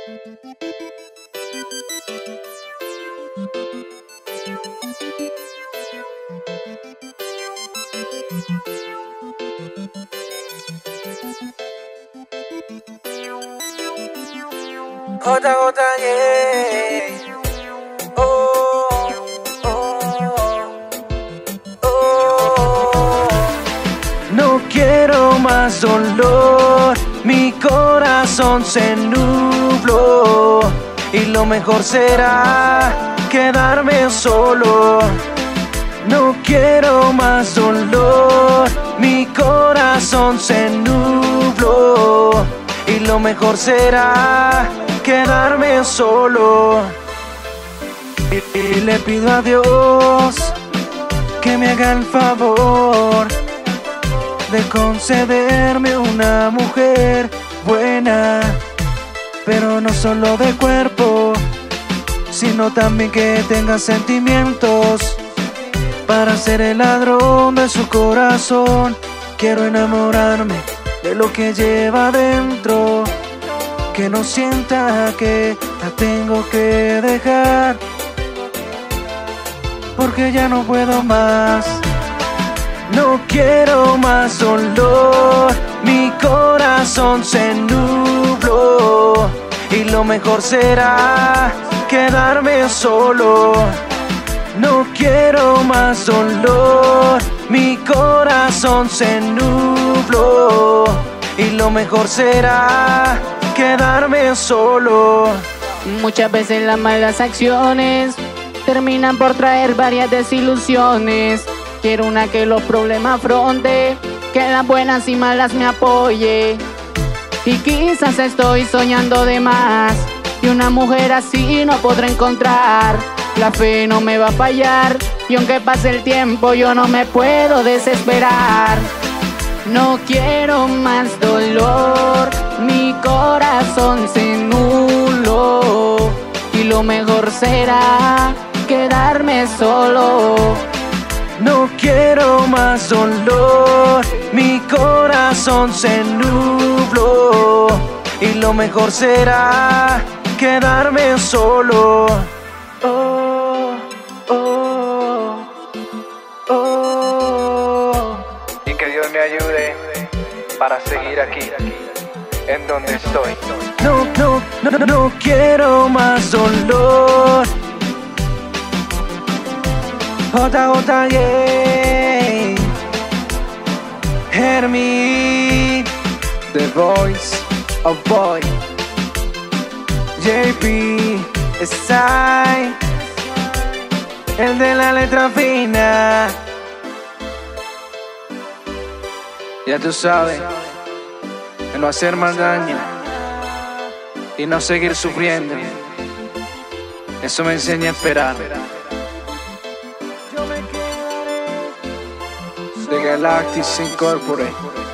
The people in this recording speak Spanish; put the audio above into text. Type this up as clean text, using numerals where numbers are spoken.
JJ, oh, oh, oh. No quiero más dolor, mi corazón se nubló y lo mejor será quedarme solo. No quiero más dolor, mi corazón se nubló y lo mejor será quedarme solo. Y le pido a Dios que me haga el favor de concederme una mujer buena, pero no solo de cuerpo, sino también que tenga sentimientos. Para ser el ladrón de su corazón, quiero enamorarme de lo que lleva dentro, que no sienta que la tengo que dejar, porque ya no puedo más. No quiero más dolor, mi corazón se nubló y lo mejor será quedarme solo. No quiero más dolor, mi corazón se nubló y lo mejor será quedarme solo. Muchas veces las malas acciones terminan por traer varias desilusiones. Quiero una que los problemas afronte, que las buenas y malas me apoye. Y quizás estoy soñando de más, y una mujer así no podré encontrar. La fe no me va a fallar, y aunque pase el tiempo yo no me puedo desesperar. No quiero más dolor, mi corazón se nubló y lo mejor será quedarme solo. No quiero más dolor, mi corazón se nubló y lo mejor será quedarme solo. Oh, oh, oh. Y que Dios me ayude para seguir aquí, en donde estoy. No quiero más dolor. JJ, Hermi, The Voice of Boy, JP, Sai, el de la letra fina. ya tú sabes, de no hacer más daño y no seguir sufriendo. Eso me enseña a esperar. De Galactic Incorporated.